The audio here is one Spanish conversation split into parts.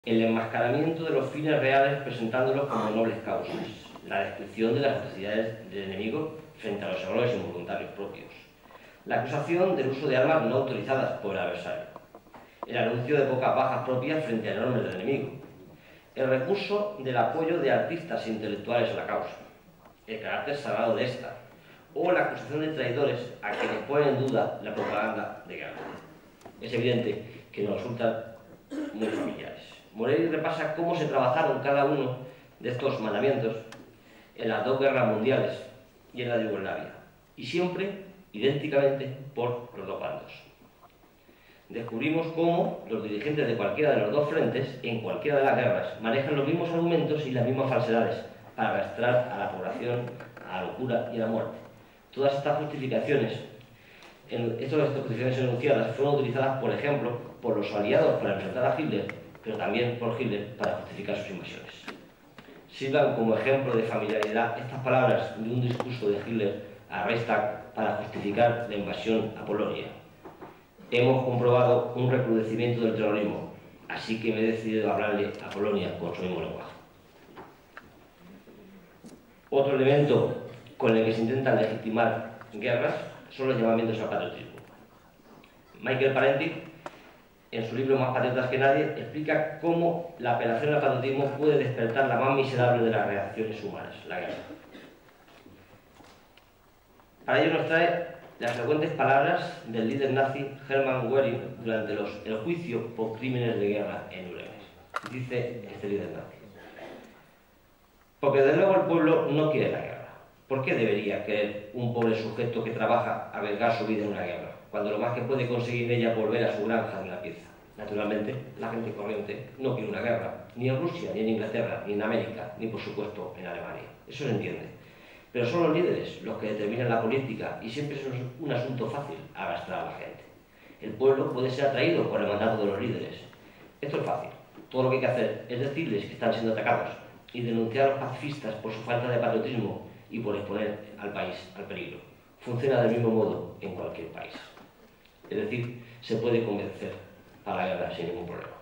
el enmascaramiento de los fines reales presentándolos como nobles causas, la descripción de las atrocidades del enemigo frente a los errores involuntarios propios, la acusación del uso de armas no autorizadas por el adversario, el anuncio de pocas bajas propias frente a enormes del enemigo, el recurso del apoyo de artistas e intelectuales a la causa, el carácter sagrado de esta, o la acusación de traidores a quienes ponen en duda la propaganda de guerra. Es evidente que nos resultan muy familiares. Morelli repasa cómo se trabajaron cada uno de estos mandamientos en las dos guerras mundiales y en la de Yugoslavia, y siempre idénticamente por los dos bandos. Descubrimos cómo los dirigentes de cualquiera de los dos frentes, en cualquiera de las guerras, manejan los mismos argumentos y las mismas falsedades para arrastrar a la población a la locura y a la muerte. Todas estas justificaciones enunciadas fueron utilizadas, por ejemplo, por los aliados para enfrentar a Hitler, pero también por Hitler para justificar sus invasiones. Sirvan como ejemplo de familiaridad estas palabras de un discurso de Hitler a Reichstag para justificar la invasión a Polonia. Hemos comprobado un recrudecimiento del terrorismo, así que me he decidido a hablarle a Polonia con su mismo lenguaje. Otro elemento con el que se intentan legitimar guerras son los llamamientos al patriotismo. Michael Parenti, en su libro Más patriotas que nadie, explica cómo la apelación al patriotismo puede despertar la más miserable de las reacciones humanas, la guerra. Para ello nos trae las frecuentes palabras del líder nazi Hermann Göring durante el juicio por crímenes de guerra en Nuremberg. Dice este líder nazi: porque desde luego el pueblo no quiere la guerra. ¿Por qué debería querer un pobre sujeto que trabaja arriesgar su vida en una guerra, cuando lo más que puede conseguir en ella es volver a su granja de una pieza? Naturalmente, la gente corriente no quiere una guerra, ni en Rusia, ni en Inglaterra, ni en América, ni por supuesto en Alemania. Eso se entiende. Pero son los líderes los que determinan la política y siempre es un asunto fácil arrastrar a la gente. El pueblo puede ser atraído por el mandato de los líderes. Esto es fácil. Todo lo que hay que hacer es decirles que están siendo atacados y denunciar a los pacifistas por su falta de patriotismo y por exponer al país al peligro. Funciona del mismo modo en cualquier país. Es decir, se puede convencer a la guerra sin ningún problema.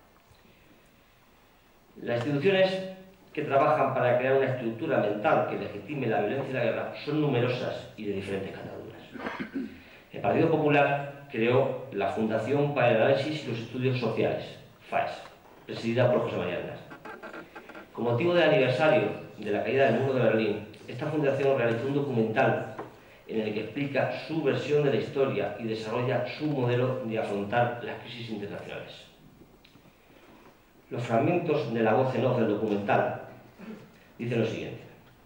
Las instituciones que trabajan para crear una estructura mental que legitime la violencia y la guerra son numerosas y de diferentes cataduras. El Partido Popular creó la Fundación para el Análisis y los Estudios Sociales, FAES, presidida por José María Aznar. Con motivo del aniversario de la caída del muro de Berlín, esta fundación realizó un documental en el que explica su versión de la historia y desarrolla su modelo de afrontar las crisis internacionales. Los fragmentos de la voz en off del documental dicen lo siguiente: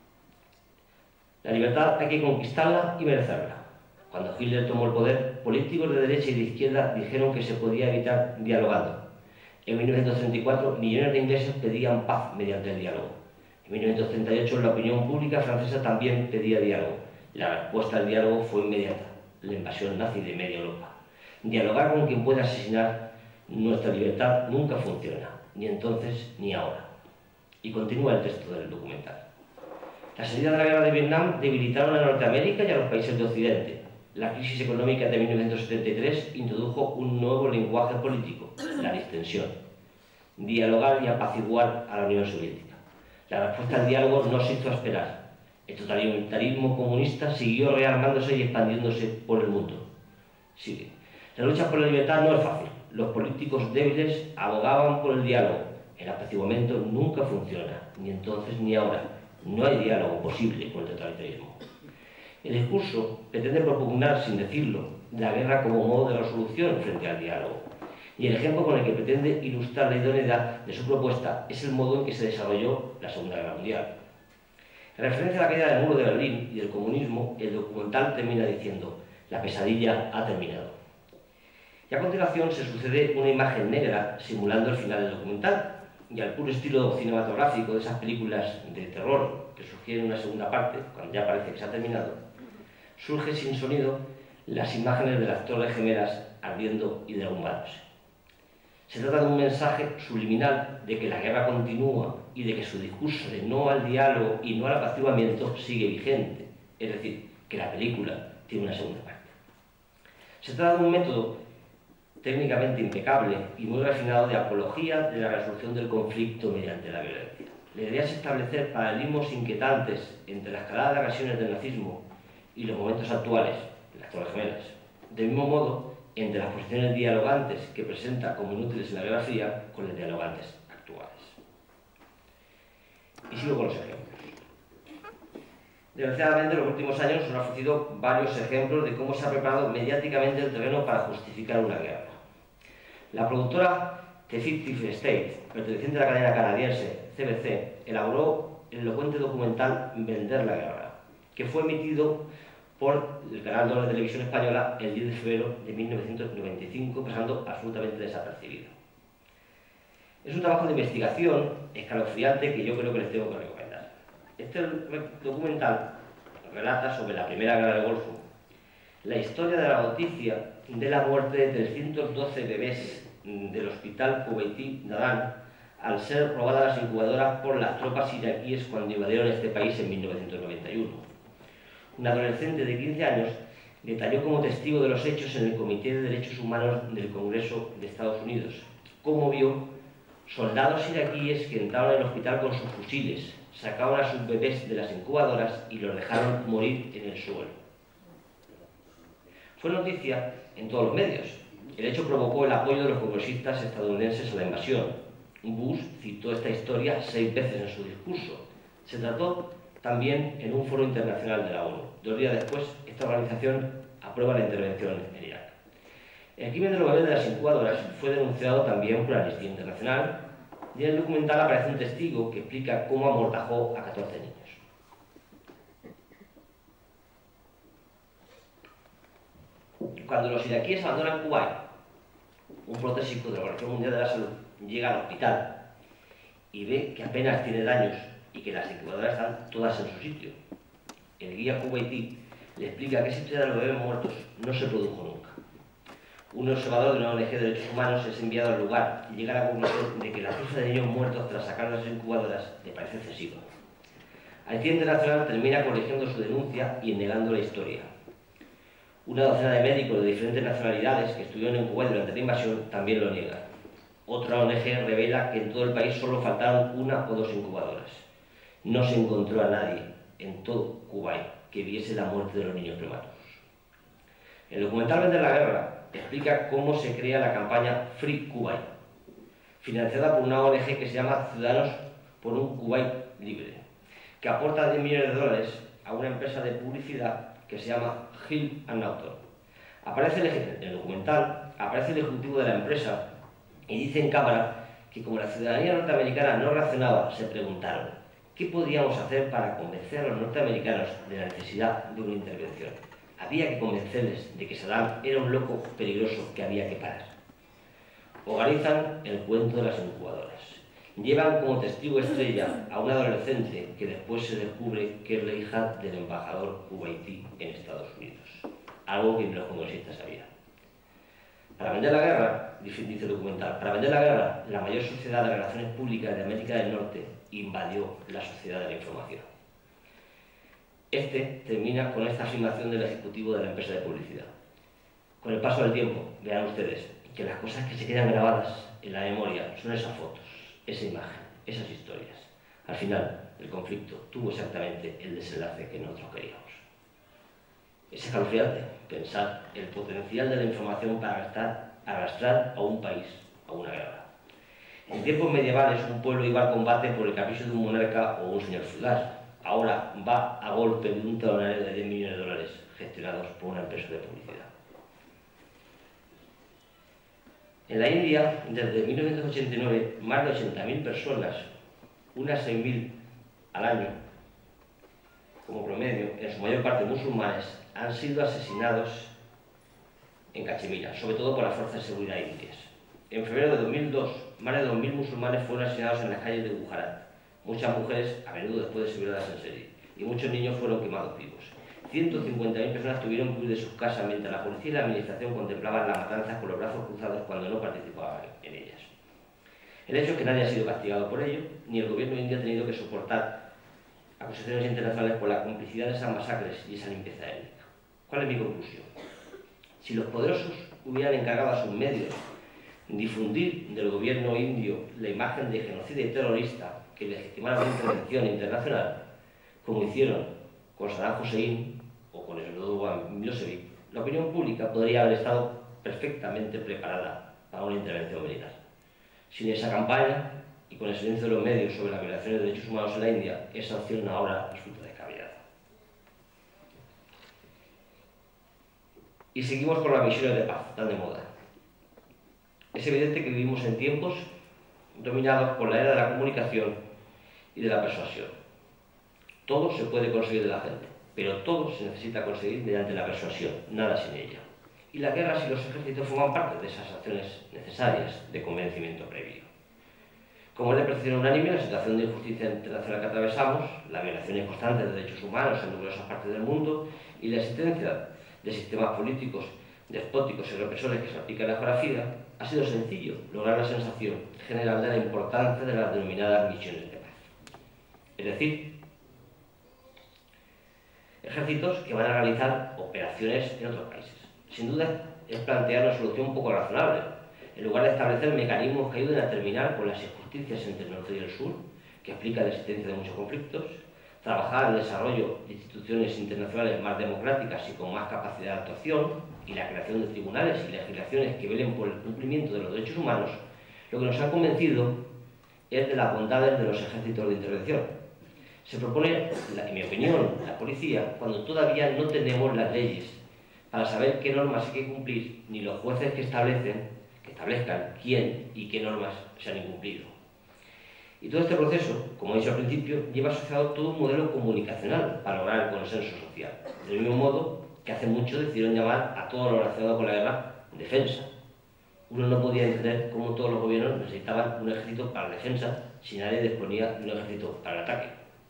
la libertad hay que conquistarla y merecerla. Cuando Hitler tomó el poder, políticos de derecha y de izquierda dijeron que se podía evitar dialogando. En 1934, millones de ingleses pedían paz mediante el diálogo. En 1938, la opinión pública francesa también pedía diálogo. La respuesta al diálogo fue inmediata: la invasión nazi de media Europa. Dialogar con quien pueda asesinar nuestra libertad nunca funciona, ni entonces ni ahora. Y continúa el texto del documental. La salida de la guerra de Vietnam debilitaron a Norteamérica y a los países de Occidente. La crisis económica de 1973 introdujo un nuevo lenguaje político, la distensión. Dialogar y apaciguar a la Unión Soviética. La respuesta al diálogo no se hizo esperar. El totalitarismo comunista siguió rearmándose y expandiéndose por el mundo. Sigue. La lucha por la libertad no es fácil. Los políticos débiles abogaban por el diálogo. El apaciguamiento nunca funciona, ni entonces ni ahora. No hay diálogo posible con el totalitarismo. El discurso pretende propugnar, sin decirlo, la guerra como modo de resolución frente al diálogo. Y el ejemplo con el que pretende ilustrar la idoneidad de su propuesta es el modo en que se desarrolló la Segunda Guerra Mundial. En referencia a la caída del muro de Berlín y del comunismo, el documental termina diciendo: la pesadilla ha terminado. Y a continuación se sucede una imagen negra simulando el final del documental, y al puro estilo cinematográfico de esas películas de terror que sugieren una segunda parte, cuando ya parece que se ha terminado, surge sin sonido las imágenes de las torres gemelas ardiendo y derrumbándose. Se trata de un mensaje subliminal de que la guerra continúa y de que su discurso de no al diálogo y no al apaciguamiento sigue vigente, es decir, que la película tiene una segunda parte. Se trata de un método técnicamente impecable y muy refinado de apología de la resolución del conflicto mediante la violencia. La idea es establecer paralelismos inquietantes entre la escalada de agresiones del nazismo y los momentos actuales, las Torres Gemelas. Del mismo modo, entre las posiciones dialogantes que presenta como inútiles en la Guerra Fría con las dialogantes actuales. Y sigo con los ejemplos. Desgraciadamente, en los últimos años nos han ofrecido varios ejemplos de cómo se ha preparado mediáticamente el terreno para justificar una guerra. La productora The 50th State, perteneciente a la cadena canadiense CBC, elaboró el elocuente documental Vender la guerra, que fue emitido por el canal 2 de Televisión Española el 10 de febrero de 1995, pasando absolutamente desapercibido. Es un trabajo de investigación escalofriante que yo creo que les tengo que recomendar. Este documental relata sobre la Primera Guerra del Golfo la historia de la noticia de la muerte de 312 bebés del hospital kuwaití Nadaan al ser robadas las incubadoras por las tropas iraquíes cuando invadieron este país en 1991. Un adolescente de 15 años detalló como testigo de los hechos en el Comité de Derechos Humanos del Congreso de Estados Unidos cómo vio soldados iraquíes que entraron en el hospital con sus fusiles, sacaron a sus bebés de las incubadoras y los dejaron morir en el suelo. Fue noticia en todos los medios. El hecho provocó el apoyo de los congresistas estadounidenses a la invasión. Bush citó esta historia 6 veces en su discurso. Se trató también en un foro internacional de la ONU. 2 días después, esta organización aprueba la intervención en Irak. El crimen de los bebés de las incubadoras fue denunciado también por Amnistía Internacional y en el documental aparece un testigo que explica cómo amortajó a 14 niños. Cuando los iraquíes abandonan Kuwait, un protésico de la Organización Mundial de la Salud llega al hospital y ve que apenas tiene daños y que las incubadoras están todas en su sitio. El guía kuwaití le explica que esa historia de los bebés muertos no se produjo nunca. Un observador de una ONG de derechos humanos es enviado al lugar y llega a la conclusión de que la cifra de niños muertos tras sacar las incubadoras le parece excesiva. Amnistía Internacional termina corrigiendo su denuncia y negando la historia. Una docena de médicos de diferentes nacionalidades que estuvieron en Kuwait durante la invasión también lo niegan. Otra ONG revela que en todo el país solo faltaron 1 o 2 incubadoras. No se encontró a nadie en todo Kuwait que viese la muerte de los niños prematuros. El documental Vender la guerra explica cómo se crea la campaña Free Kuwait, financiada por una ONG que se llama Ciudadanos por un Kuwait Libre, que aporta 10 millones de dólares a una empresa de publicidad que se llama Hill & Norton. En el documental aparece el ejecutivo de la empresa y dice en cámara que como la ciudadanía norteamericana no reaccionaba, se preguntaron ¿qué podíamos hacer para convencer a los norteamericanos de la necesidad de una intervención? Había que convencerles de que Saddam era un loco peligroso que había que parar. Organizan el cuento de las incubadoras. Llevan como testigo estrella a una adolescente que después se descubre que es la hija del embajador kuwaití en Estados Unidos. Algo que los congresistas sabían. Para vender la guerra, dice el documental, para vender la guerra, la mayor sociedad de relaciones públicas de América del Norte invadió la sociedad de la información. Este termina con esta afirmación del ejecutivo de la empresa de publicidad. Con el paso del tiempo, verán ustedes que las cosas que se quedan grabadas en la memoria son esas fotos, esa imagen, esas historias. Al final, el conflicto tuvo exactamente el desenlace que nosotros queríamos. Es escalofriante pensar el potencial de la información para arrastrar a un país a una guerra. En tiempos medievales, un pueblo iba al combate por el capricho de un monarca o un señor feudal. Ahora va a golpe de un talonario de 10 millones de dólares gestionados por una empresa de publicidad. En la India, desde 1989, más de 80.000 personas, unas 6.000 al año, como promedio, en su mayor parte musulmanes, han sido asesinados en Cachemira, sobre todo por las fuerzas de seguridad indias. En febrero de 2002, más de 2.000 musulmanes fueron asesinados en las calles de Gujarat. Muchas mujeres, a menudo después de ser violadas en serie, y muchos niños fueron quemados vivos. 150.000 personas tuvieron que huir de sus casas mientras la policía y la administración contemplaban las matanzas con los brazos cruzados cuando no participaban en ellas. El hecho es que nadie ha sido castigado por ello, ni el gobierno indio ha tenido que soportar acusaciones internacionales por la complicidad de esas masacres y esa limpieza étnica. ¿Cuál es mi conclusión? Si los poderosos hubieran encargado a sus medios difundir del gobierno indio la imagen de genocida y terrorista que legitimara la intervención internacional, como hicieron con Saddam Hussein o con Slobodan Milosevic, la opinión pública podría haber estado perfectamente preparada para una intervención militar. Sin esa campaña y con el silencio de los medios sobre las violaciones de derechos humanos en la India, esa opción ahora resulta descabellada. Y seguimos con las misiones de paz, tan de moda. Es evidente que vivimos en tiempos dominados por la era de la comunicación y de la persuasión. Todo se puede conseguir de la gente, pero todo se necesita conseguir mediante la persuasión, nada sin ella. Y las guerras y los ejércitos forman parte de esas acciones necesarias de convencimiento previo. Como es de percepción unánime, la situación de injusticia internacional que atravesamos, las violaciones constantes de derechos humanos en numerosas partes del mundo y la existencia de sistemas políticos despóticos y represores que se aplican a la geografía, ha sido sencillo lograr la sensación general de la importancia de las denominadas misiones de paz. Es decir, ejércitos que van a realizar operaciones en otros países. Sin duda, es plantear una solución un poco razonable, en lugar de establecer mecanismos que ayuden a terminar con las injusticias entre el norte y el sur, que explican la existencia de muchos conflictos, trabajar en el desarrollo de instituciones internacionales más democráticas y con más capacidad de actuación, y la creación de tribunales y legislaciones que velen por el cumplimiento de los derechos humanos, lo que nos ha convencido es de las bondades de los ejércitos de intervención. Se propone, en mi opinión, la policía cuando todavía no tenemos las leyes para saber qué normas hay que cumplir, ni los jueces que establezcan quién y qué normas se han incumplido. Y todo este proceso, como he dicho al principio, lleva asociado todo un modelo comunicacional para lograr el consenso social. Del mismo modo que hace mucho decidieron llamar a todo lo relacionado con la guerra defensa. Uno no podía entender cómo todos los gobiernos necesitaban un ejército para la defensa si nadie disponía de un ejército para el ataque.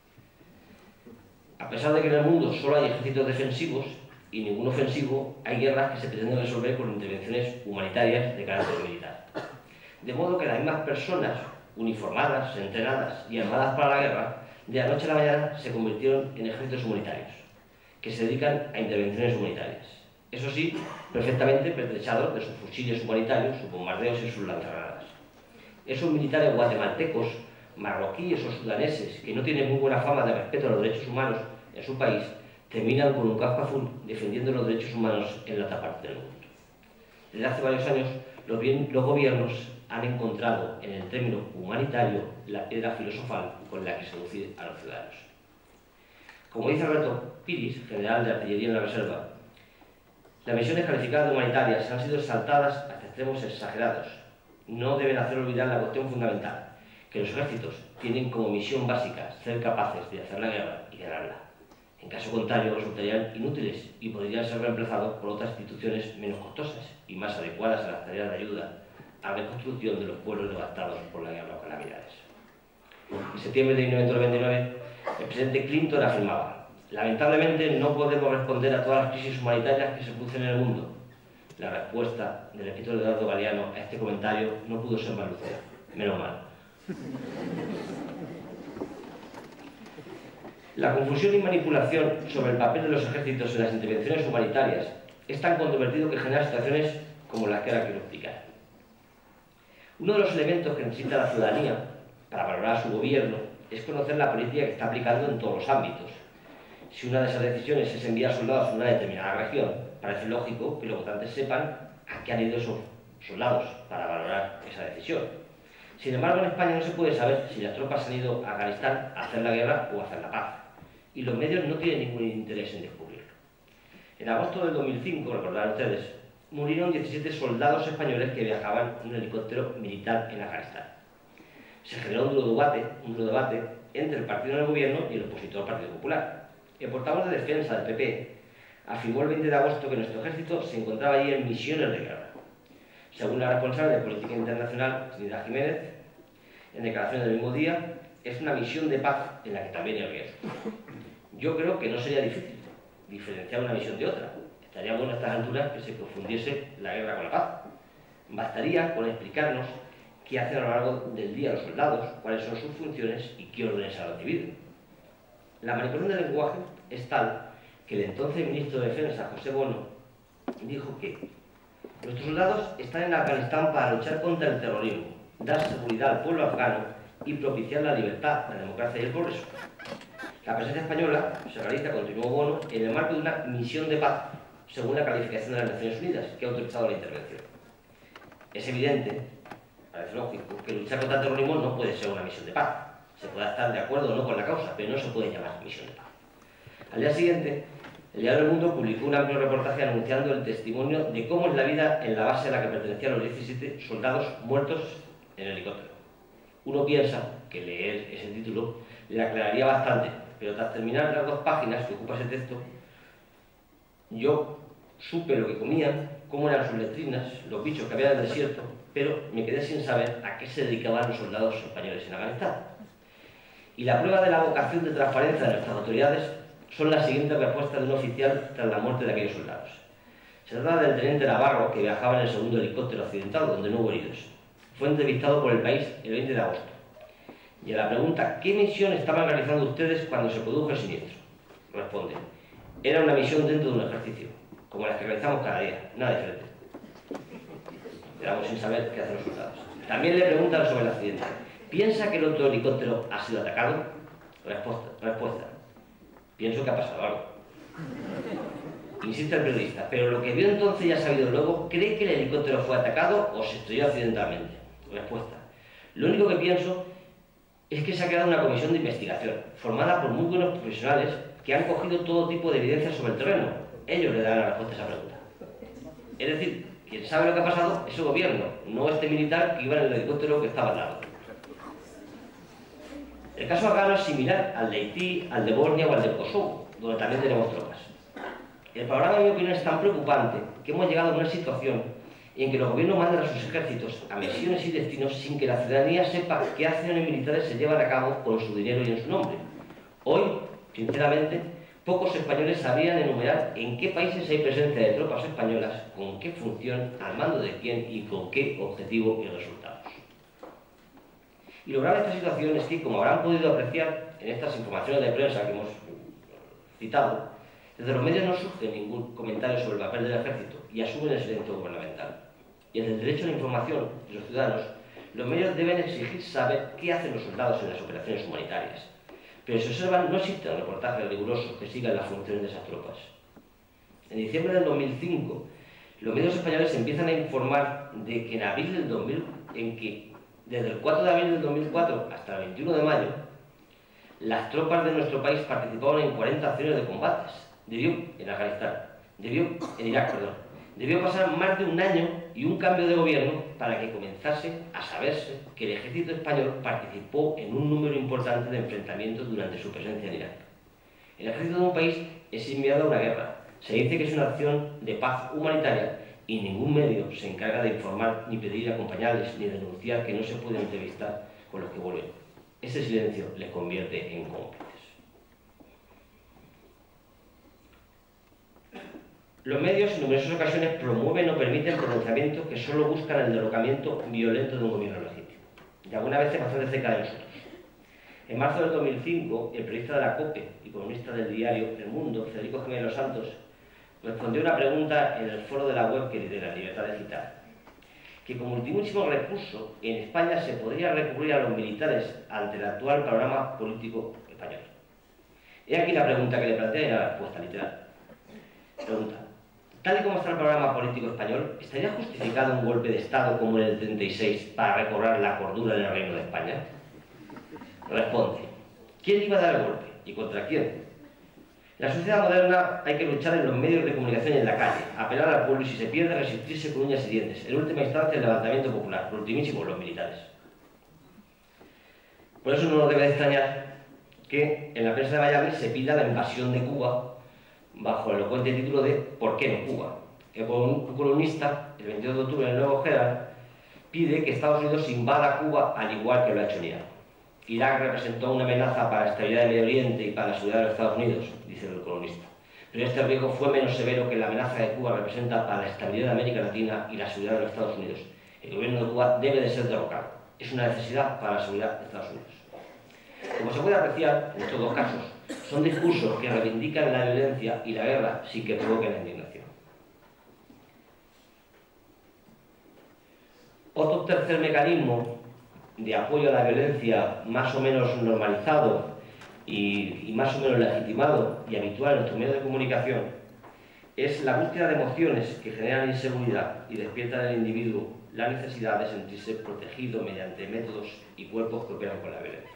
A pesar de que en el mundo solo hay ejércitos defensivos y ningún ofensivo, hay guerras que se pretenden resolver con intervenciones humanitarias de carácter militar. De modo que las mismas personas uniformadas, entrenadas y armadas para la guerra, de la noche a la mañana se convirtieron en ejércitos humanitarios, que se dedican a intervenciones humanitarias. Eso sí, perfectamente pertrechados de sus fusiles humanitarios, sus bombardeos y sus lanzagranadas. Esos militares guatemaltecos, marroquíes o sudaneses, que no tienen muy buena fama de respeto a los derechos humanos en su país, terminan con un casco azul defendiendo los derechos humanos en la otra parte del mundo. Desde hace varios años, los gobiernos han encontrado en el término humanitario la piedra filosofal con la que seducir a los ciudadanos. Como dice Alberto Piris, general de artillería en la reserva, las misiones calificadas de humanitarias han sido exaltadas hasta extremos exagerados. No deben hacer olvidar la cuestión fundamental, que los ejércitos tienen como misión básica ser capaces de hacer la guerra y ganarla. En caso contrario, resultarían inútiles y podrían ser reemplazados por otras instituciones menos costosas y más adecuadas a las tareas de ayuda a la reconstrucción de los pueblos devastados por la guerra o calamidades. En septiembre de 1929, el presidente Clinton afirmaba: lamentablemente no podemos responder a todas las crisis humanitarias que se producen en el mundo. La respuesta del escritor Eduardo Galeano a este comentario no pudo ser más lúcida. Menos mal. La confusión y manipulación sobre el papel de los ejércitos en las intervenciones humanitarias es tan controvertido que genera situaciones como las que ahora quiero explicar. Uno de los elementos que necesita la ciudadanía para valorar a su gobierno es conocer la política que está aplicando en todos los ámbitos. Si una de esas decisiones es enviar soldados a una determinada región, parece lógico que los votantes sepan a qué han ido esos soldados para valorar esa decisión. Sin embargo, en España no se puede saber si las tropas han ido a Afganistán a hacer la guerra o a hacer la paz, y los medios no tienen ningún interés en descubrirlo. En agosto del 2005, recordarán ustedes, murieron 17 soldados españoles que viajaban en un helicóptero militar en Afganistán. Se generó un duro debate entre el partido del gobierno y el opositor Partido Popular. El portavoz de defensa del PP afirmó el 20 de agosto que nuestro ejército se encontraba allí en misiones de guerra. Según la responsable de Política Internacional, Trinidad Jiménez, en declaraciones del mismo día, es una misión de paz en la que también hay riesgo. Yo creo que no sería difícil diferenciar una misión de otra. Estaría bueno a estas alturas que se confundiese la guerra con la paz. Bastaría con explicarnos qué hacen a lo largo del día los soldados, cuáles son sus funciones y qué órdenes han recibido. La manipulación del lenguaje es tal que el entonces ministro de Defensa, José Bono, dijo que Nuestros soldados están en Afganistán para luchar contra el terrorismo, dar seguridad al pueblo afgano y propiciar la libertad, la democracia y el progreso. La presencia española se realiza, continuó Bono, en el marco de una misión de paz, según la calificación de las Naciones Unidas, que ha autorizado la intervención. Es evidente, parece lógico, que luchar contra el terrorismo no puede ser una misión de paz. Se puede estar de acuerdo o no con la causa, pero no se puede llamar misión de paz. Al día siguiente, el Diario del Mundo publicó un amplio reportaje anunciando el testimonio de cómo es la vida en la base a la que pertenecían los 17 soldados muertos en el helicóptero. Uno piensa que leer ese título le aclararía bastante, pero tras terminar las 2 páginas que ocupa ese texto, yo supe lo que comían, cómo eran sus letrinas, los bichos que había en el desierto, pero me quedé sin saber a qué se dedicaban los soldados españoles en Afganistán. Y la prueba de la vocación de transparencia de nuestras autoridades son las siguientes respuestas de un oficial tras la muerte de aquellos soldados. Se trata del teniente Navarro, que viajaba en el segundo helicóptero accidentado, donde no hubo heridos. Fue entrevistado por El País el 20 de agosto. Y a la pregunta, ¿qué misión estaban realizando ustedes cuando se produjo el siniestro? Responde, era una misión dentro de un ejercicio, como las que realizamos cada día, nada diferente. Quedamos sin saber qué hacen los soldados. También le preguntan sobre el accidente. ¿Piensa que el otro helicóptero ha sido atacado? Respuesta. Pienso que ha pasado algo. Insiste el periodista, pero lo que vio entonces y ha sabido luego, ¿cree que el helicóptero fue atacado o se estrelló accidentalmente? Respuesta. Lo único que pienso es que se ha creado una comisión de investigación, formada por muy buenos profesionales que han cogido todo tipo de evidencias sobre el terreno. Ellos le darán la respuesta a esa pregunta. Es decir, quien sabe lo que ha pasado es el gobierno, no este militar que iba en el helicóptero que estaba al lado. El caso afgano es similar al de Haití, al de Bosnia o al de Kosovo, donde también tenemos tropas. El panorama, en mi opinión, es tan preocupante que hemos llegado a una situación en que los gobiernos mandan a sus ejércitos a misiones y destinos sin que la ciudadanía sepa qué acciones militares se llevan a cabo con su dinero y en su nombre. Hoy, sinceramente, pocos españoles sabrían enumerar en qué países hay presencia de tropas españolas, con qué función, al mando de quién y con qué objetivo y resultados. Y lo grave de esta situación es que, como habrán podido apreciar en estas informaciones de prensa que hemos citado, desde los medios no surge ningún comentario sobre el papel del ejército y asumen el silencio gubernamental. Y desde el derecho a la información de los ciudadanos, los medios deben exigir saber qué hacen los soldados en las operaciones humanitarias. Pero si observan, no existen reportajes rigurosos que sigan las funciones de esas tropas. En diciembre del 2005, los medios españoles empiezan a informar de que en abril del 2000, desde el 4 de abril del 2004 hasta el 21 de mayo, las tropas de nuestro país participaron en 40 acciones de combates. En Irak. Debió pasar más de un año y un cambio de gobierno para que comenzase a saberse que el ejército español participó en un número importante de enfrentamientos durante su presencia en Irak. El ejército de un país es enviado a una guerra. Se dice que es una acción de paz humanitaria y ningún medio se encarga de informar, ni pedir acompañarles, ni denunciar que no se puede entrevistar con los que vuelven. Ese silencio les convierte en cómplices. Los medios en numerosas ocasiones promueven o permiten pronunciamientos que solo buscan el derrocamiento violento de un gobierno legítimo, y algunas veces bastante cerca de nosotros. En marzo del 2005, el periodista de la COPE y columnista del diario El Mundo, Federico Jiménez Los Santos, respondió una pregunta en el foro de la web que lidera Libertad Digital, que como ultimísimo recurso en España se podría recurrir a los militares ante el actual panorama político español. He aquí la pregunta que le plantea y la respuesta literal. Pregunta: tal y como está el panorama político español, ¿estaría justificado un golpe de Estado como en el 36 para recobrar la cordura en el Reino de España? Responde: ¿quién iba a dar el golpe y contra quién? En la sociedad moderna hay que luchar en los medios de comunicación y en la calle, apelar al pueblo y si se pierde resistirse con uñas y dientes. En última instancia el levantamiento popular, por ultimísimo los militares. Por eso no nos debe extrañar que en la prensa de Miami se pida la invasión de Cuba bajo el elocuente título de ¿por qué no Cuba? Un columnista, el 22 de octubre en el Nuevo Herald, pide que Estados Unidos invada Cuba al igual que lo ha hecho en Irak. Irak representó una amenaza para la estabilidad del Medio Oriente y para la seguridad de los Estados Unidos, dice el columnista. Pero este riesgo fue menos severo que la amenaza que Cuba representa para la estabilidad de América Latina y la seguridad de los Estados Unidos. El gobierno de Cuba debe de ser derrocado. Es una necesidad para la seguridad de Estados Unidos. Como se puede apreciar, en estos dos casos, son discursos que reivindican la violencia y la guerra sin que provoquen la indignación. Otro tercer mecanismo de apoyo a la violencia más o menos normalizado y más o menos legitimado y habitual en nuestros medios de comunicación es la búsqueda de emociones que generan inseguridad y despiertan en el individuo la necesidad de sentirse protegido mediante métodos y cuerpos que operan con la violencia.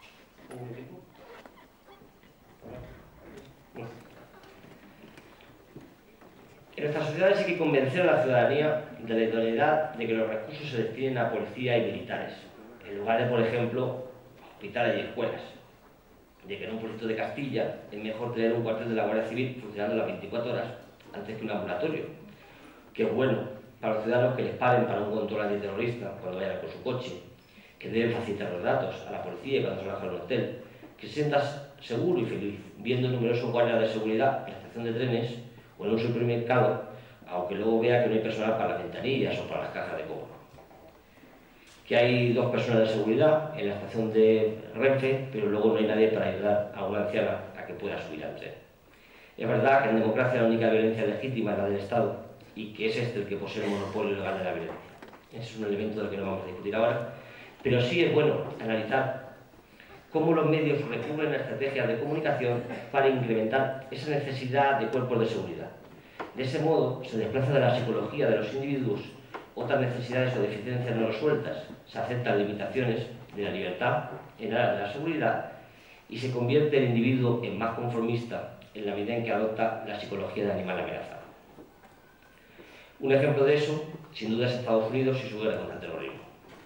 En nuestras sociedades hay que convencer a la ciudadanía de la idoneidad de que los recursos se destinen a policía y militares, en lugar de, por ejemplo, hospitales y escuelas. De que en un pueblito de Castilla es mejor tener un cuartel de la Guardia Civil funcionando las 24 horas antes que un ambulatorio, que es bueno para los ciudadanos que les paren para un control antiterrorista cuando vayan con su coche, que deben facilitar los datos a la policía cuando se baja en un hotel, que se sientas seguro y feliz viendo numerosos guardias de seguridad en la estación de trenes o en un supermercado, aunque luego vea que no hay personal para las ventanillas o para las cajas de cobro. Que hay 2 personas de seguridad en la estación de Renfe, pero luego no hay nadie para ayudar a una anciana a que pueda subir al tren. Es verdad que en democracia la única violencia legítima es la del Estado y que es este el que posee el monopolio legal de la violencia. Ese es un elemento del que no vamos a discutir ahora, pero sí es bueno analizar cómo los medios recurren a estrategias de comunicación para incrementar esa necesidad de cuerpos de seguridad. De ese modo se desplaza de la psicología de los individuos otras necesidades o deficiencias no resueltas, se aceptan limitaciones de la libertad en aras de la seguridad y se convierte el individuo en más conformista en la medida en que adopta la psicología del animal amenazado. Un ejemplo de eso, sin duda, es Estados Unidos y su guerra contra el terrorismo.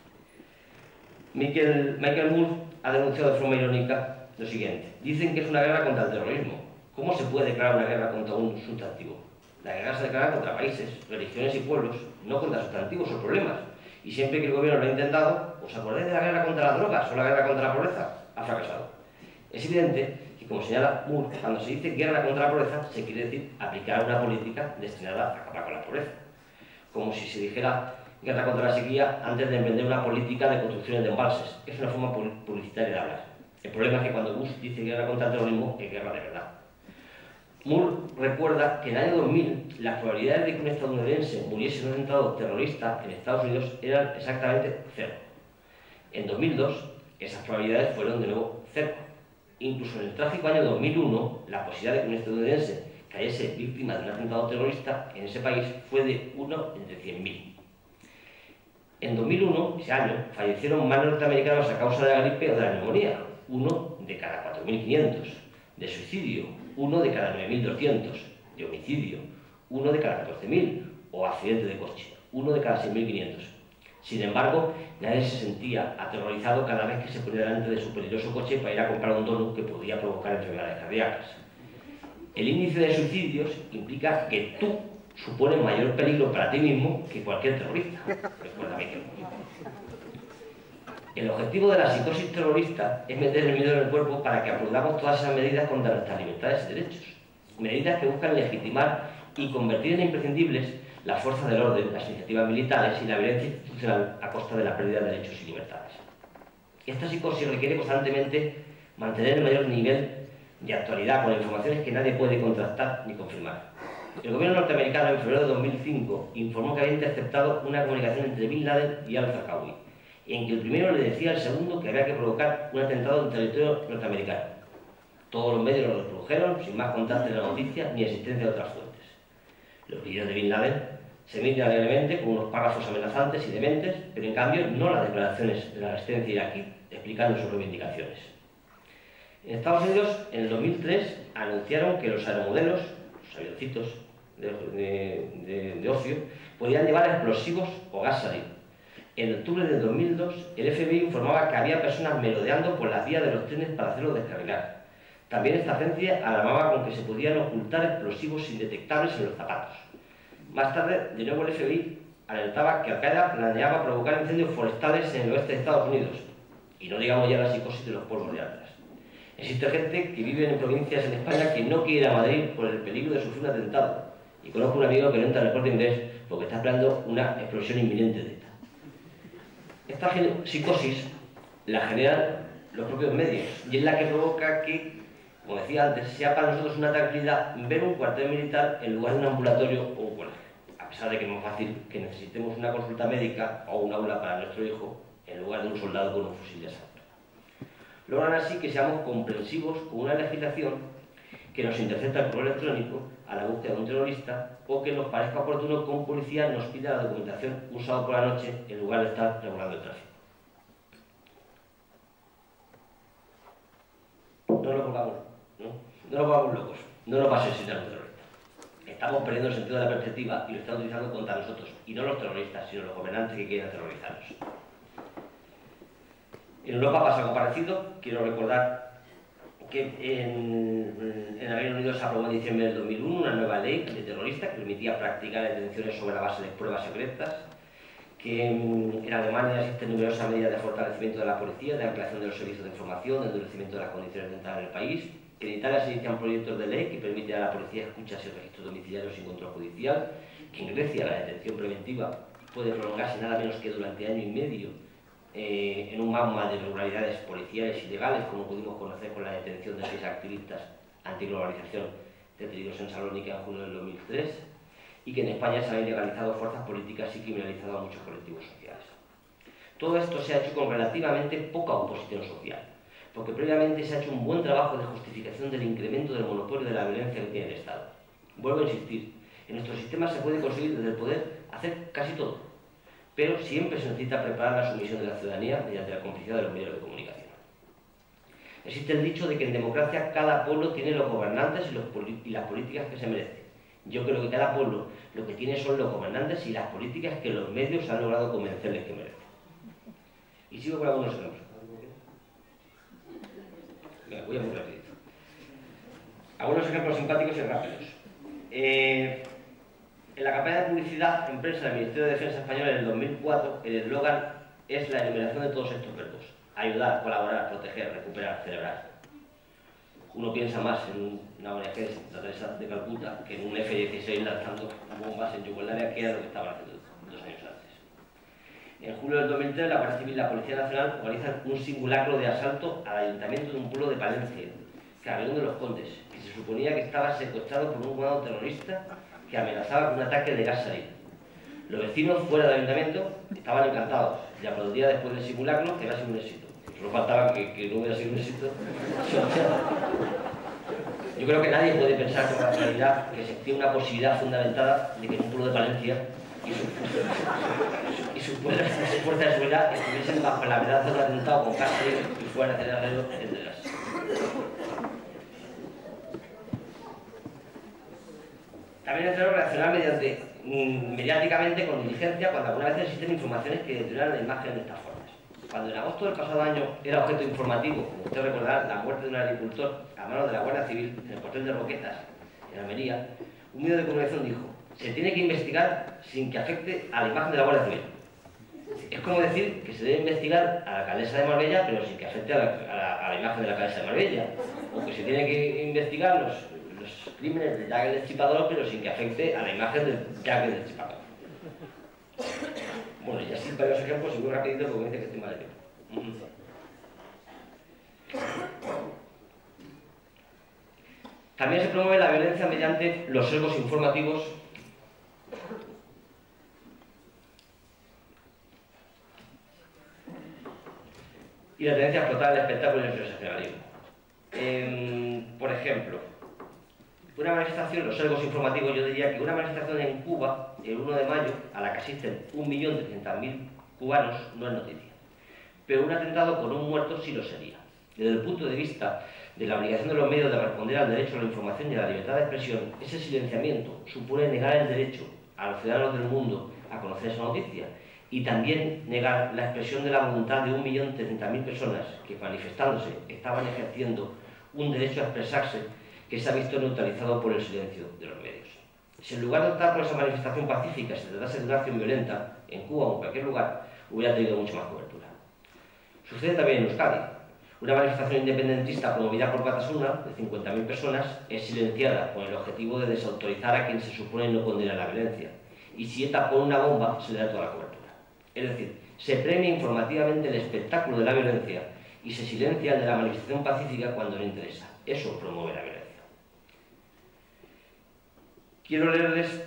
Michael Moore ha denunciado de forma irónica lo siguiente: dicen que es una guerra contra el terrorismo. ¿Cómo se puede declarar una guerra contra un sustantivo? La guerra se declara contra países, religiones y pueblos, no contra sustantivos o problemas. Y siempre que el gobierno lo ha intentado, ¿os acordáis de la guerra contra las drogas o la guerra contra la pobreza? Ha fracasado. Es evidente que, como señala Moore, cuando se dice guerra contra la pobreza, se quiere decir aplicar una política destinada a acabar con la pobreza. Como si se dijera guerra contra la sequía antes de emprender una política de construcciones de embalses. Es una forma publicitaria de hablar. El problema es que cuando Bush dice guerra contra el terrorismo, es guerra de verdad. Moore recuerda que en el año 2000 las probabilidades de que un estadounidense muriese en un atentado terrorista en Estados Unidos eran exactamente 0. En 2002 esas probabilidades fueron de nuevo 0. Incluso en el trágico año 2001 la posibilidad de que un estadounidense cayese víctima de un atentado terrorista en ese país fue de 1 entre 100.000. En 2001, ese año, fallecieron más norteamericanos a causa de la gripe o de la neumonía, 1 de cada 4.500, de suicidio, 1 de cada 9.200, de homicidio, 1 de cada 14.000, o accidente de coche, 1 de cada 6.500. Sin embargo, nadie se sentía aterrorizado cada vez que se ponía delante de su peligroso coche para ir a comprar un donut que podía provocar enfermedades cardíacas. El índice de suicidios implica que tú supones mayor peligro para ti mismo que cualquier terrorista. Recuérdame que el objetivo de la psicosis terrorista es meter el miedo en el cuerpo para que aplaudamos todas esas medidas contra nuestras libertades y derechos. Medidas que buscan legitimar y convertir en imprescindibles la fuerza del orden, las iniciativas militares y la violencia institucional a costa de la pérdida de derechos y libertades. Esta psicosis requiere constantemente mantener el mayor nivel de actualidad con informaciones que nadie puede contrastar ni confirmar. El gobierno norteamericano en febrero de 2005 informó que había interceptado una comunicación entre Bin Laden y al-Zarqawi, en que el primero le decía al segundo que había que provocar un atentado en territorio norteamericano. Todos los medios lo reprodujeron sin más contraste de la noticia ni existencia de otras fuentes. Los vídeos de Bin Laden se emiten alegremente con unos párrafos amenazantes y dementes, pero en cambio no las declaraciones de la resistencia iraquí explicando sus reivindicaciones. En Estados Unidos, en el 2003, anunciaron que los aeromodelos, los avioncitos de ocio, podían llevar explosivos o gas sarin. En octubre de 2002, el FBI informaba que había personas merodeando por las vías de los trenes para hacerlos descarrilar. También esta agencia alarmaba con que se podían ocultar explosivos indetectables en los zapatos. Más tarde, de nuevo el FBI alertaba que Al-Qaeda planeaba provocar incendios forestales en el oeste de Estados Unidos. Y no digamos ya la psicosis de los polvos de Atlas. Existe gente que vive en provincias en España que no quiere ir a Madrid por el peligro de sufrir un atentado. Y conozco un amigo que no entra en el Corte Inglés porque está esperando una explosión inminente de ETA. Esta psicosis la generan los propios medios y es la que provoca que, como decía antes, sea para nosotros una tranquilidad ver un cuartel militar en lugar de un ambulatorio o un colegio. a pesar de que es más fácil que necesitemos una consulta médica o un aula para nuestro hijo en lugar de un soldado con un fusil de asalto. Logran así que seamos comprensivos con una legislación que nos intercepta el correo electrónico a la búsqueda de un terrorista o que nos parezca oportuno que un policía nos pida la documentación usada por la noche en lugar de estar regulando el tráfico. No nos volvamos, no nos volvamos locos, no nos va a asesinar un terrorista. Estamos perdiendo el sentido de la perspectiva y lo están utilizando contra nosotros, y no los terroristas, sino los gobernantes que quieren aterrorizarnos. En Europa pasa algo parecido. Quiero recordar que en el Reino Unido se aprobó en diciembre del 2001 una nueva ley de terroristas que permitía practicar detenciones sobre la base de pruebas secretas, que en Alemania existen numerosas medidas de fortalecimiento de la policía, de ampliación de los servicios de información, de endurecimiento de las condiciones de entrada en el país. En Italia se inician proyectos de ley que permiten a la policía escuchas y registros domiciliarios sin control judicial, que en Grecia la detención preventiva puede prolongarse nada menos que durante año y medio en un magma de irregularidades policiales y legales, como pudimos conocer con la detención de 6 activistas antiglobalización detenidos en Salónica en junio del 2003, y que en España se han ilegalizado fuerzas políticas y criminalizado a muchos colectivos sociales. Todo esto se ha hecho con relativamente poca oposición social, porque previamente se ha hecho un buen trabajo de justificación del incremento del monopolio de la violencia que tiene el Estado. Vuelvo a insistir, en nuestro sistema se puede conseguir desde el poder hacer casi todo, pero siempre se necesita preparar la sumisión de la ciudadanía mediante la complicidad de los medios de comunicación. Existe el dicho de que en democracia cada pueblo tiene los gobernantes y las políticas que se merece. Yo creo que cada pueblo lo que tiene son los gobernantes y las políticas que los medios han logrado convencerles que merecen. Y sigo con algunos ejemplos. Venga, voy a muy rápido. Algunos ejemplos simpáticos y rápidos. En la campaña de publicidad en prensa del Ministerio de Defensa español en el 2004, el eslogan es la enumeración de todos estos verbos: ayudar, colaborar, proteger, recuperar, celebrar. Uno piensa más en una ONG de Santa Teresa de Calcuta que en un F-16 lanzando bombas en Yugoslavia, que era lo que estaban haciendo 2 años antes. En julio del 2003, la Guardia Civil y la Policía Nacional organizan un simulacro de asalto al ayuntamiento de un pueblo de Palencia, Carrión de los Condes, que se suponía que estaba secuestrado por un comando terrorista que amenazaba con un ataque de gas sarín. Los vecinos fuera del ayuntamiento estaban encantados y aplaudían después del simulacro que había sido un éxito. Solo faltaba que no hubiera sido un éxito. Yo creo que nadie puede pensar con racionalidad que existía una posibilidad fundamentada de que en un pueblo de Palencia y sus fuerzas de seguridad estuviesen bajo la amenaza de un atentado con gas sarín y fueran a hacer arreglo entre gas. También es necesario reaccionar mediáticamente con diligencia cuando algunas veces existen informaciones que deterioran la imagen de estas formas. Cuando en agosto del pasado año era objeto informativo, como usted recordará, la muerte de un agricultor a manos de la Guardia Civil en el cuartel de Roquetas, en Almería, un medio de comunicación dijo: se tiene que investigar sin que afecte a la imagen de la Guardia Civil. Es como decir que se debe investigar a la alcaldesa de Marbella, pero sin que afecte a la imagen de la alcaldesa de Marbella. O que se tiene que investigar los crímenes de Jack el Destripador, pero sin que afecte a la imagen de Jack el Destripador. Bueno, y así varios ejemplos, y muy rapidito porque me dice que estoy mal de tiempo. También se promueve la violencia mediante los sesgos informativos y la tendencia a explotar el espectáculo y el sensacionalismo. Por ejemplo, una manifestación, los sesgos informativos, yo diría que una manifestación en Cuba, el 1 de mayo, a la que asisten 1.300.000 cubanos, no es noticia. Pero un atentado con un muerto sí lo sería. Desde el punto de vista de la obligación de los medios de responder al derecho a la información y a la libertad de expresión, ese silenciamiento supone negar el derecho a los ciudadanos del mundo a conocer esa noticia y también negar la expresión de la voluntad de 1.300.000 personas que, manifestándose, estaban ejerciendo un derecho a expresarse que se ha visto neutralizado por el silencio de los medios. Si en lugar de optar por esa manifestación pacífica se tratase de una acción violenta, en Cuba o en cualquier lugar, hubiera tenido mucha más cobertura. Sucede también en Euskadi. Una manifestación independentista promovida por Batasuna, de 50.000 personas, es silenciada con el objetivo de desautorizar a quien se supone no condena la violencia. Y si ETA pone una bomba, se le da toda la cobertura. Es decir, se premia informativamente el espectáculo de la violencia y se silencia el de la manifestación pacífica cuando no interesa. Eso promueve la violencia. Quiero leerles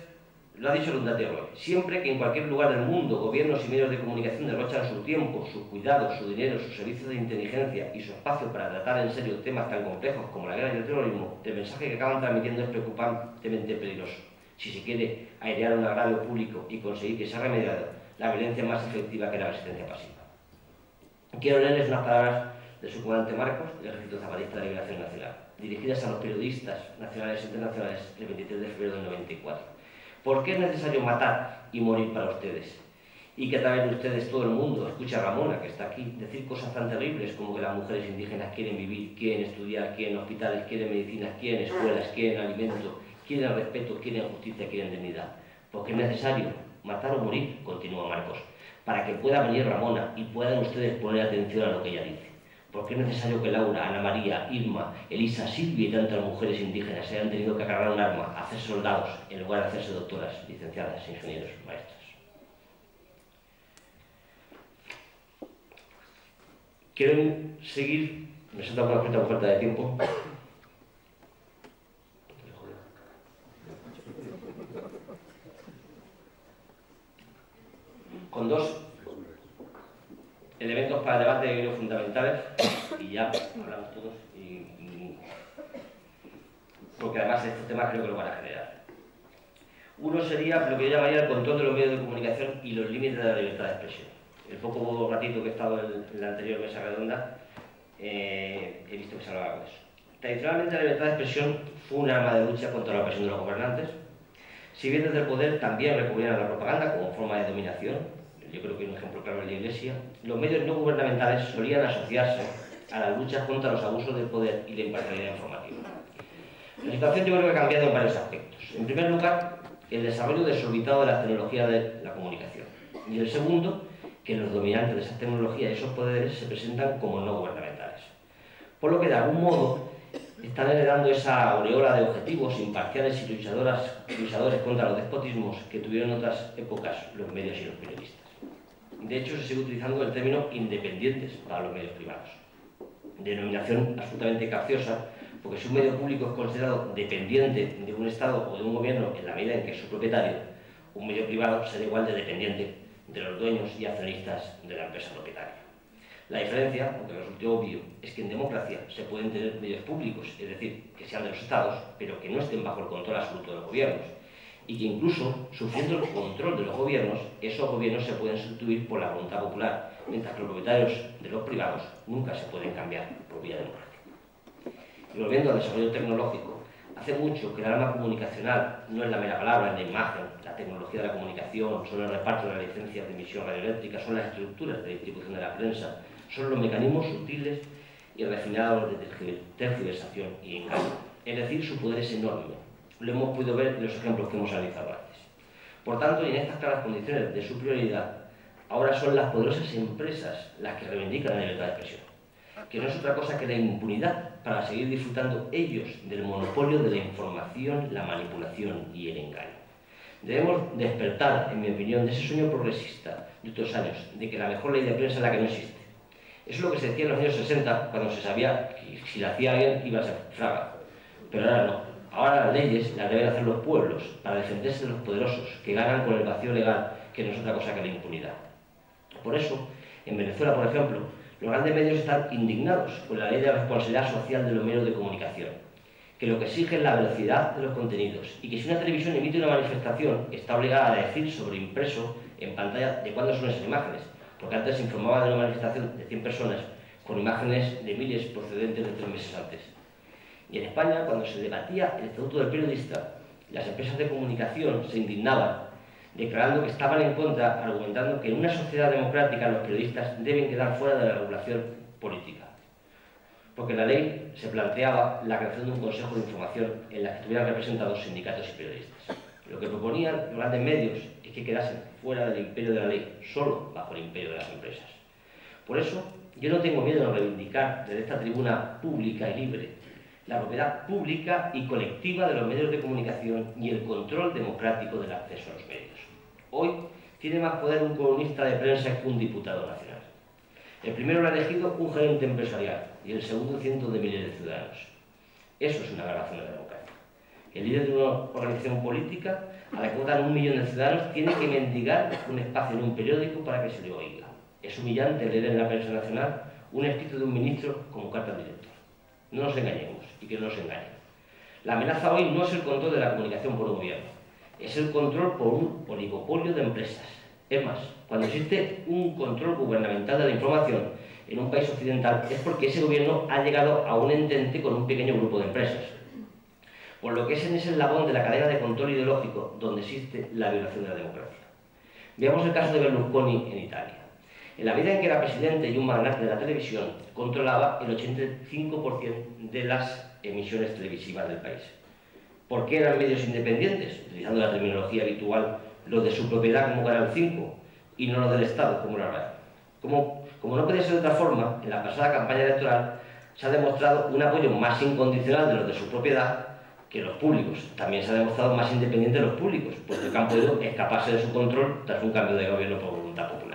lo ha dicho Lunda Teodoe, siempre que en cualquier lugar del mundo gobiernos y medios de comunicación derrochan su tiempo, sus cuidados, su dinero, sus servicios de inteligencia y su espacio para tratar en serio temas tan complejos como la guerra y el terrorismo, el mensaje que acaban transmitiendo es preocupantemente peligroso. Si se quiere airear un agravio público y conseguir que sea remediado, la violencia más efectiva que la resistencia pasiva. Quiero leerles unas palabras del subcomandante Marcos, del Ejército Zapatista de Liberación Nacional, dirigidas a los periodistas nacionales e internacionales el 23 de febrero del 94. ¿Por qué es necesario matar y morir para ustedes? Y que a través de ustedes todo el mundo escuche a Ramona, que está aquí, decir cosas tan terribles como que las mujeres indígenas quieren vivir, quieren estudiar, quieren hospitales, quieren medicinas, quieren escuelas, quieren alimento, quieren respeto, quieren justicia, quieren dignidad. Porque es necesario matar o morir, continúa Marcos, para que pueda venir Ramona y puedan ustedes poner atención a lo que ella dice. Porque es necesario que Laura, Ana María, Irma, Elisa, Silvia y tantas mujeres indígenas hayan tenido que agarrar un arma, hacerse soldados, en lugar de hacerse doctoras, licenciadas, ingenieros, maestras. Quiero seguir, me siento con una falta de tiempo. Con dos elementos para el debate que creo fundamentales, y ya hablamos todos, porque además estos temas creo que lo van a generar. Uno sería lo que yo llamaría el control de los medios de comunicación y los límites de la libertad de expresión. El poco ratito que he estado en la anterior mesa redonda, he visto que se hablaba de eso. Tradicionalmente la libertad de expresión fue un arma de lucha contra la opresión de los gobernantes, si bien desde el poder también recurrían a la propaganda como forma de dominación. Yo creo que un ejemplo claro es la Iglesia. Los medios no gubernamentales solían asociarse a las luchas contra los abusos del poder y la imparcialidad informativa. La situación yo creo que ha cambiado en varios aspectos. En primer lugar, el desarrollo desorbitado de las tecnologías de la comunicación. Y el segundo, que los dominantes de esas tecnologías y esos poderes se presentan como no gubernamentales. Por lo que de algún modo están heredando esa aureola de objetivos imparciales y luchadores contra los despotismos que tuvieron en otras épocas los medios y los periodistas. De hecho, se sigue utilizando el término independientes para los medios privados, denominación absolutamente capciosa, porque si un medio público es considerado dependiente de un Estado o de un gobierno en la medida en que es su propietario, un medio privado será igual de dependiente de los dueños y accionistas de la empresa propietaria. La diferencia, aunque resulte obvio, es que en democracia se pueden tener medios públicos, es decir, que sean de los Estados, pero que no estén bajo el control absoluto de los gobiernos, y que incluso, sufriendo el control de los gobiernos, esos gobiernos se pueden sustituir por la voluntad popular, mientras que los propietarios de los privados nunca se pueden cambiar por vía democrática. Y volviendo al desarrollo tecnológico, hace mucho que el arma comunicacional no es la mera palabra, es la imagen, la tecnología de la comunicación, son el reparto de las licencias de emisión radioeléctrica, son las estructuras de distribución de la prensa, son los mecanismos sutiles y refinados de tergiversación y engaño. Es decir, su poder es enorme. Lo hemos podido ver en los ejemplos que hemos analizado antes. Por tanto, y en estas claras condiciones de su prioridad, ahora son las poderosas empresas las que reivindican la libertad de expresión, que no es otra cosa que la impunidad para seguir disfrutando ellos del monopolio de la información, la manipulación y el engaño. Debemos despertar, en mi opinión, de ese sueño progresista de otros años, de que la mejor ley de prensa es la que no existe. Eso es lo que se decía en los años 60, cuando se sabía que si la hacía alguien iba a ser fraga. Pero ahora no. Ahora las leyes las deben hacer los pueblos para defenderse de los poderosos, que ganan con el vacío legal, que no es otra cosa que la impunidad. Por eso, en Venezuela, por ejemplo, los grandes medios están indignados con la ley de responsabilidad social de los medios de comunicación, que lo que exige es la velocidad de los contenidos y que si una televisión emite una manifestación está obligada a decir sobre impreso en pantalla de cuándo son esas imágenes, porque antes se informaba de una manifestación de 100 personas con imágenes de miles procedentes de 3 meses antes. Y en España, cuando se debatía el Estatuto del Periodista, las empresas de comunicación se indignaban, declarando que estaban en contra, argumentando que en una sociedad democrática los periodistas deben quedar fuera de la regulación política. Porque en la ley se planteaba la creación de un consejo de información en la que estuvieran representados sindicatos y periodistas. Lo que proponían los grandes medios es que quedasen fuera del imperio de la ley, solo bajo el imperio de las empresas. Por eso, yo no tengo miedo en reivindicar desde esta tribuna pública y libre la propiedad pública y colectiva de los medios de comunicación y el control democrático del acceso a los medios. Hoy tiene más poder un columnista de prensa que un diputado nacional. El primero lo ha elegido un gerente empresarial y el segundo cientos de miles de ciudadanos. Eso es una aberración de la democracia. El líder de una organización política a la que votan 1 millón de ciudadanos tiene que mendigar un espacio en un periódico para que se le oiga. Es humillante leer en la prensa nacional un escrito de un ministro como carta al director. No nos engañemos y que no nos engañen. La amenaza hoy no es el control de la comunicación por un gobierno, es el control por un oligopolio de empresas. Es más, cuando existe un control gubernamental de la información en un país occidental es porque ese gobierno ha llegado a un entente con un pequeño grupo de empresas. Por lo que es en ese eslabón de la cadena de control ideológico donde existe la violación de la democracia. Veamos el caso de Berlusconi en Italia. En la vida en que era presidente y un magnate de la televisión, controlaba el 85% de las emisiones televisivas del país. ¿Por qué eran medios independientes? Utilizando la terminología habitual, los de su propiedad como Canal 5 y no los del Estado como la radio. Como no puede ser de otra forma, en la pasada campaña electoral se ha demostrado un apoyo más incondicional de los de su propiedad que los públicos. También se ha demostrado más independiente de los públicos, porque el campo de escaparse de su control tras un cambio de gobierno por voluntad popular.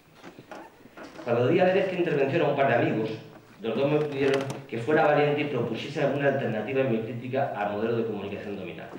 Cuando di a leer esta intervención a un par de amigos, los dos me pidieron que fuera valiente y propusiese alguna alternativa en mi crítica al modelo de comunicación dominante.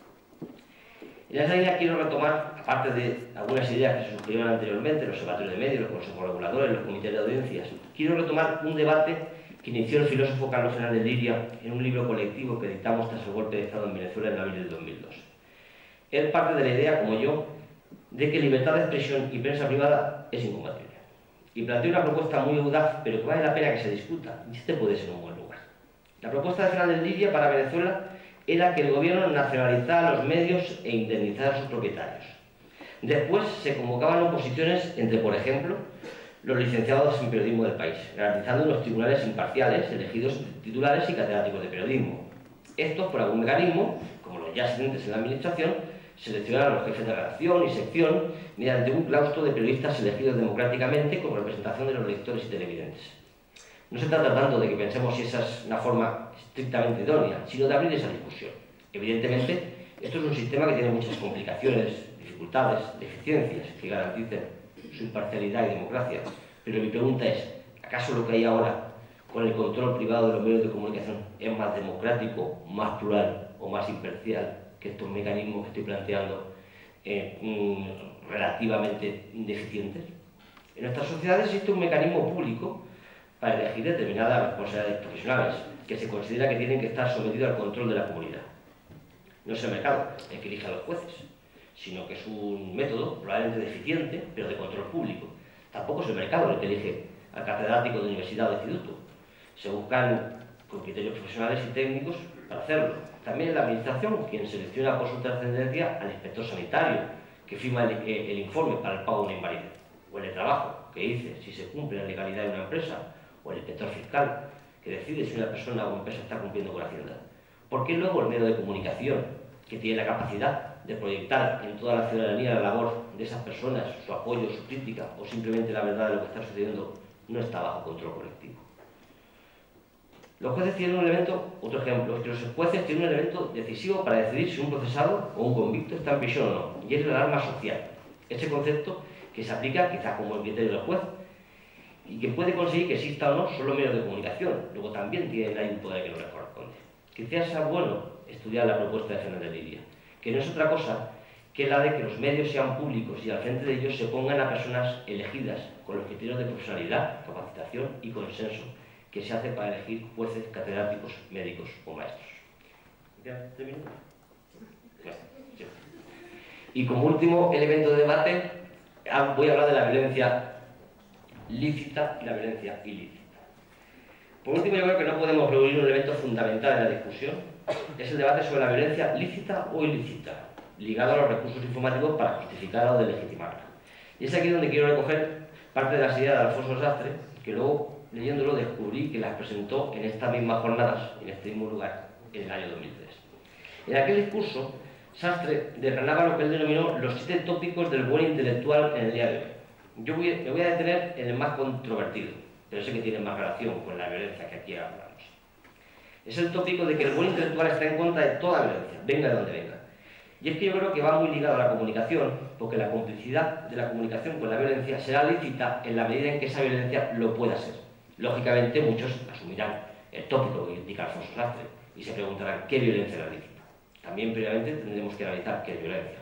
En esa línea quiero retomar, aparte de algunas ideas que se sugirieron anteriormente, los observatorios de medios, los consejos reguladores, los comités de audiencias, quiero retomar un debate que inició el filósofo Carlos Fernández Liria en un libro colectivo que dictamos tras el golpe de Estado en Venezuela en abril del 2002. Él parte de la idea, como yo, de que libertad de expresión y prensa privada es incompatible. Y plantea una propuesta muy audaz, pero que vale la pena que se discuta, y este puede ser un buen lugar. La propuesta de Fernández Liria para Venezuela era que el gobierno nacionalizara los medios e indemnizara a sus propietarios. Después se convocaban oposiciones entre, por ejemplo, los licenciados en periodismo del país, garantizando unos tribunales imparciales, elegidos titulares y catedráticos de periodismo. Estos, por algún mecanismo, como los ya existentes en la administración, seleccionan a los jefes de redacción y sección mediante un claustro de periodistas elegidos democráticamente con representación de los lectores y televidentes. No se trata tanto de que pensemos si esa es una forma estrictamente idónea, sino de abrir esa discusión. Evidentemente, esto es un sistema que tiene muchas complicaciones, dificultades, deficiencias que garanticen su imparcialidad y democracia. Pero mi pregunta es, ¿acaso lo que hay ahora con el control privado de los medios de comunicación es más democrático, más plural o más imparcial que estos mecanismos que estoy planteando relativamente deficientes? En nuestras sociedades existe un mecanismo público para elegir determinadas responsabilidades profesionales que se considera que tienen que estar sometidos al control de la comunidad. No es el mercado el que elige a los jueces, sino que es un método probablemente deficiente, pero de control público. Tampoco es el mercado el que elige al catedrático de universidad o de instituto. Se buscan con criterios profesionales y técnicos para hacerlo. También es la administración quien selecciona por su trascendencia al inspector sanitario, que firma el informe para el pago de una invalidez, o el de trabajo, que dice si se cumple la legalidad de una empresa, o el inspector fiscal, que decide si una persona o empresa está cumpliendo con la Hacienda. ¿Por qué luego el medio de comunicación, que tiene la capacidad de proyectar en toda la ciudadanía la labor de esas personas, su apoyo, su crítica, o simplemente la verdad de lo que está sucediendo, no está bajo control colectivo? Los jueces tienen un elemento, otro ejemplo, es que los jueces tienen un elemento decisivo para decidir si un procesado o un convicto está en prisión o no, y es la alarma social. Este concepto que se aplica quizás como el criterio del juez, y que puede conseguir que exista o no solo medios de comunicación. Luego también tienen ahí un poder que no les corresponde. Quizás sea bueno estudiar la propuesta de Fernández Liria, que no es otra cosa que la de que los medios sean públicos y al frente de ellos se pongan a personas elegidas con los criterios de profesionalidad, capacitación y consenso que se hace para elegir jueces, catedráticos, médicos o maestros. ¿Ya termino? Sí. Y como último elemento de debate, voy a hablar de la violencia lícita y la violencia ilícita. Por último, yo creo que no podemos reunir un elemento fundamental en la discusión, es el debate sobre la violencia lícita o ilícita, ligado a los recursos informáticos para justificarla o deslegitimarla. Y es aquí donde quiero recoger parte de las ideas de Alfonso Sastre, que luego, leyéndolo, descubrí que las presentó en estas mismas jornadas, en este mismo lugar, en el año 2003. En aquel discurso, Sastre desgranaba lo que él denominó los 7 tópicos del buen intelectual en el día de hoy. Yo me voy a detener en el más controvertido, pero sé que tiene más relación con la violencia que aquí hablamos. Es el tópico de que el buen intelectual está en contra de toda violencia, venga de donde venga. Y es que yo creo que va muy ligado a la comunicación, porque la complicidad de la comunicación con la violencia será lícita en la medida en que esa violencia lo pueda ser. Lógicamente, muchos asumirán el tópico que indica Alfonso Sastre y se preguntarán ¿qué violencia es la lícita? También previamente tendremos que analizar qué es violencia.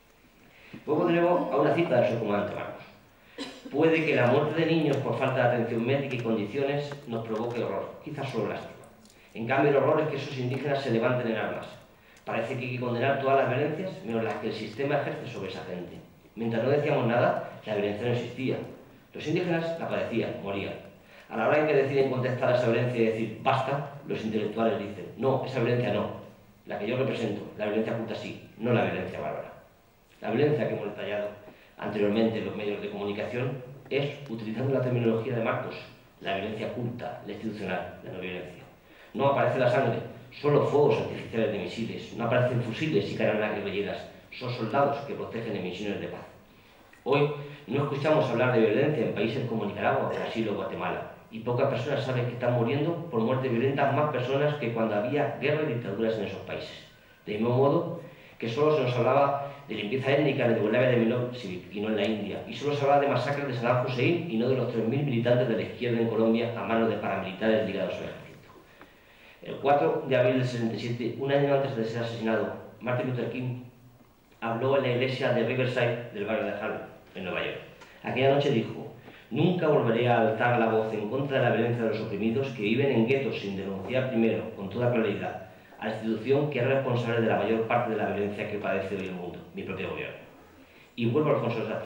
Luego tenemos a una cita del subcomandante Marcos. Puede que la muerte de niños por falta de atención médica y condiciones nos provoque horror, quizás solo lástima. En cambio, el horror es que esos indígenas se levanten en armas. Parece que hay que condenar todas las violencias, menos las que el sistema ejerce sobre esa gente. Mientras no decíamos nada, la violencia no existía. Los indígenas la padecían, morían. A la hora en que deciden contestar a esa violencia y decir basta, los intelectuales dicen no, esa violencia no. La que yo represento, la violencia culta sí, no la violencia bárbara. La violencia que hemos detallado anteriormente en los medios de comunicación es, utilizando la terminología de Marcos, la violencia culta, la institucional, la no violencia. No aparece la sangre, solo fuegos artificiales de misiles, no aparecen fusiles y carabinas guerrilleras, son soldados que protegen en misiones de paz. Hoy no escuchamos hablar de violencia en países como Nicaragua, Brasil o Guatemala, y pocas personas saben que están muriendo por muerte violenta más personas que cuando había guerra y dictaduras en esos países. De mismo modo que solo se nos hablaba de limpieza étnica en Yugoslavia de Milosevic y no en la India, y solo se hablaba de masacres de Saddam Hussein y no de los 3.000 militantes de la izquierda en Colombia a manos de paramilitares ligados al ejército. El 4 de abril del 67, un año antes de ser asesinado, Martin Luther King habló en la iglesia de Riverside del barrio de Harlem, en Nueva York. Aquella noche dijo: nunca volveré a alzar la voz en contra de la violencia de los oprimidos que viven en guetos sin denunciar primero, con toda claridad, a la institución que es responsable de la mayor parte de la violencia que padece hoy el mundo, mi propio gobierno. Y vuelvo a Alfonso Sastre.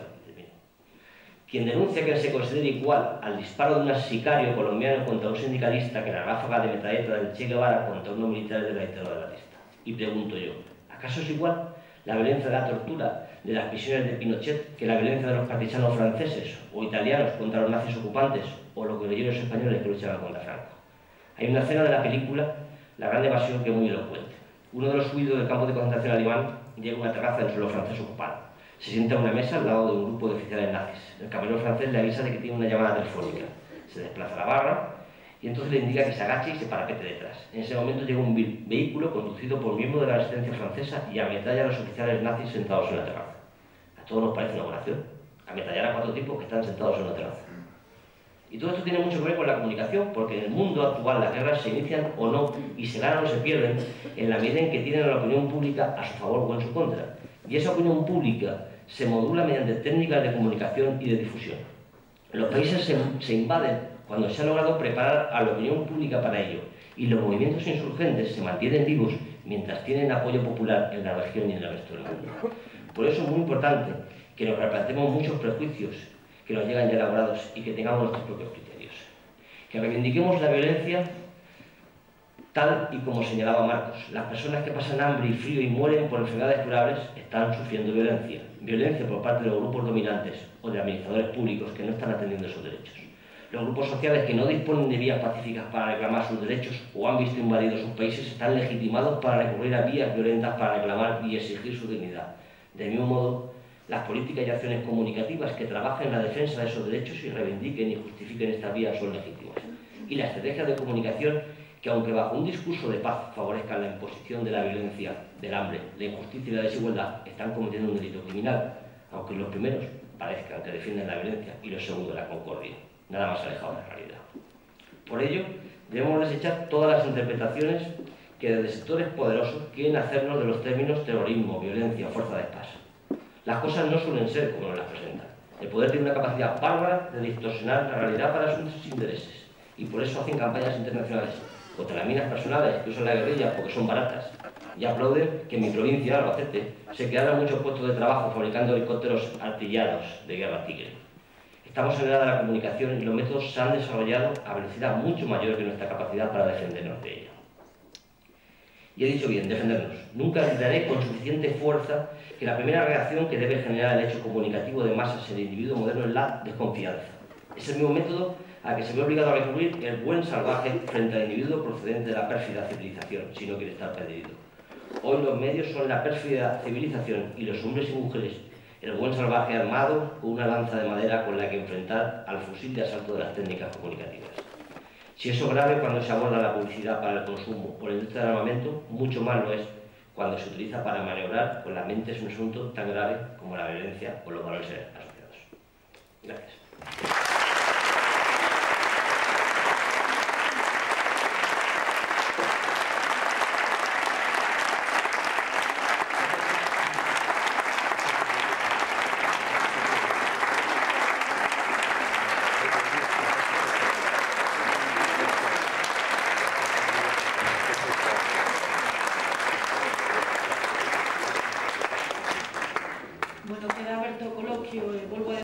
Quien denuncia que se considere igual al disparo de un sicario colombiano contra un sindicalista que la ráfaga de metralleta del Che Guevara contra unos militares de la dictadura de Batista. Y pregunto yo, ¿acaso es igual la violencia de la tortura de las prisiones de Pinochet que la violencia de los partisanos franceses o italianos contra los nazis ocupantes o los guerrilleros españoles que luchaban contra Franco? Hay una escena de la película La Gran Evasión que es muy elocuente. Uno de los huidos del campo de concentración alemán llega a una terraza del suelo francés ocupado. Se sienta a una mesa al lado de un grupo de oficiales nazis. El camarero francés le avisa de que tiene una llamada telefónica. Se desplaza a la barra y entonces le indica que se agache y se parapete detrás. En ese momento llega un vehículo conducido por miembros de la resistencia francesa y ametralla a los oficiales nazis sentados en la terraza. A todos nos parece una buena acción. Ametrallar a 4 tipos que están sentados en la terraza. Y todo esto tiene mucho que ver con la comunicación, porque en el mundo actual las guerras se inician o no y se ganan o se pierden en la medida en que tienen a la opinión pública a su favor o en su contra. Y esa opinión pública se modula mediante técnicas de comunicación y de difusión. Los países se invaden cuando se ha logrado preparar a la opinión pública para ello, y los movimientos insurgentes se mantienen vivos mientras tienen apoyo popular en la región y en el resto del mundo. Por eso es muy importante que nos replanteemos muchos prejuicios que nos llegan ya elaborados y que tengamos nuestros propios criterios. Que reivindiquemos la violencia tal y como señalaba Marcos. Las personas que pasan hambre y frío y mueren por enfermedades curables están sufriendo violencia. Violencia por parte de los grupos dominantes o de administradores públicos que no están atendiendo esos derechos. Los grupos sociales que no disponen de vías pacíficas para reclamar sus derechos o han visto invadidos sus países están legitimados para recurrir a vías violentas para reclamar y exigir su dignidad. Del mismo modo, las políticas y acciones comunicativas que trabajen en la defensa de esos derechos y reivindiquen y justifiquen estas vías son legítimas. Y las estrategias de comunicación que, aunque bajo un discurso de paz favorezcan la imposición de la violencia, del hambre, la injusticia y la desigualdad, están cometiendo un delito criminal, aunque los primeros parezcan que defienden la violencia y los segundos la concordia, nada más alejado de la realidad. Por ello, debemos desechar todas las interpretaciones que desde sectores poderosos quieren hacernos de los términos terrorismo, violencia o fuerza de paz. Las cosas no suelen ser como nos las presentan. El poder tiene una capacidad bárbara de distorsionar la realidad para sus intereses, y por eso hacen campañas internacionales contra las minas personales que usan la guerrilla porque son baratas, y aplauden que en mi provincia, Albacete, se crearan muchos puestos de trabajo fabricando helicópteros artillados de guerra Tigre. Estamos en la era de la comunicación y los métodos se han desarrollado a velocidad mucho mayor que nuestra capacidad para defendernos de ella. Y he dicho bien, defendernos. Nunca gritaré con suficiente fuerza que la primera reacción que debe generar el hecho comunicativo de masas en el individuo moderno es la desconfianza. Es el mismo método al que se ve obligado a recurrir el buen salvaje frente al individuo procedente de la pérfida civilización, si no quiere estar perdido. Hoy los medios son la pérfida civilización y los hombres y mujeres el buen salvaje armado con una lanza de madera con la que enfrentar al fusil de asalto de las técnicas comunicativas. Si eso es grave cuando se aborda la publicidad para el consumo o la industria del armamento, mucho más lo es cuando se utiliza para maniobrar con la mente un asunto tan grave como la violencia o los valores asociados. Gracias. Bueno, queda aberto o coloquio e volvo a